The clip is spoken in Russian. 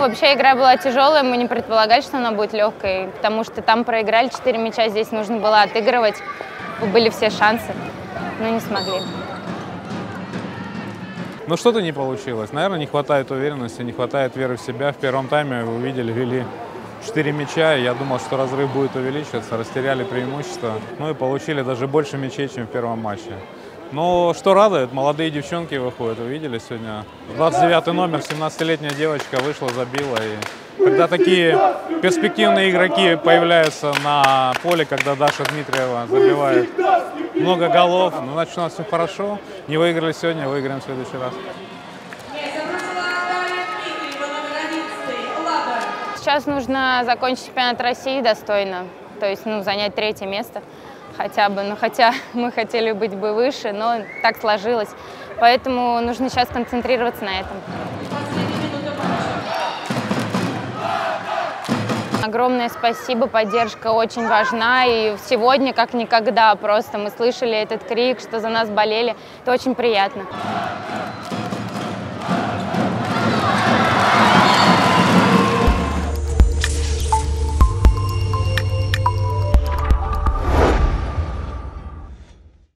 вообще игра была тяжелая, мы не предполагали, что она будет легкой, потому что там проиграли 4 мяча, здесь нужно было отыгрывать, были все шансы, но не смогли. Ну что-то не получилось. Наверное, не хватает уверенности, не хватает веры в себя. В первом тайме, вы увидели, вели 4 мяча. Я думал, что разрыв будет увеличиваться, растеряли преимущество. Ну и получили даже больше мячей, чем в первом матче. Но что радует, молодые девчонки выходят. Вы видели сегодня? 29 номер, 17-летняя девочка вышла, забила. И когда такие перспективные игроки появляются на поле, когда Даша Дмитриева забивает много голов, ну, значит, у нас все хорошо. Не выиграли сегодня, выиграем в следующий раз. Сейчас нужно закончить чемпионат России достойно, то есть занять 3-е место хотя бы. Ну, хотя мы хотели быть бы выше, но так сложилось. Поэтому нужно сейчас концентрироваться на этом. Огромное спасибо, поддержка очень важна, и сегодня, как никогда, просто мы слышали этот крик, что за нас болели, это очень приятно.